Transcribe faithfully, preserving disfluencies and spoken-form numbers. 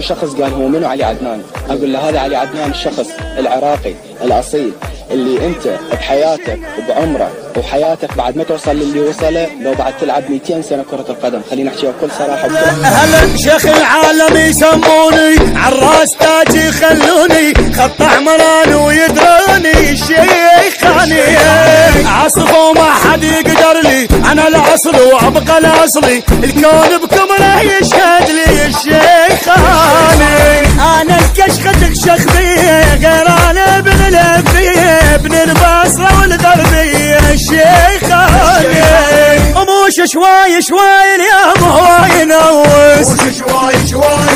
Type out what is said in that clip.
شخص قال هو منو علي عدنان؟ اقول له هذا علي عدنان الشخص العراقي الاصيل اللي انت بحياتك وبعمرك وحياتك بعد ما توصل للي وصله لو بعد تلعب مئتين سنه كره القدم. خلينا نحكي بكل صراحه وبكل هلا شيخ العالم يسموني عالراس تاج يخلوني خط احمران ويدروني الشيخاني عصفوا ما حد يقدر لي انا الاصل وابقى الاصلي الكون بكمله يشهد لي الشيخاني انا الكشخه تخشخ بيه غير انا ابن الانبيه ابن البصره والغربيه الشيخاني موش شوي شوي اليوم هو ينوس موش شوي شوي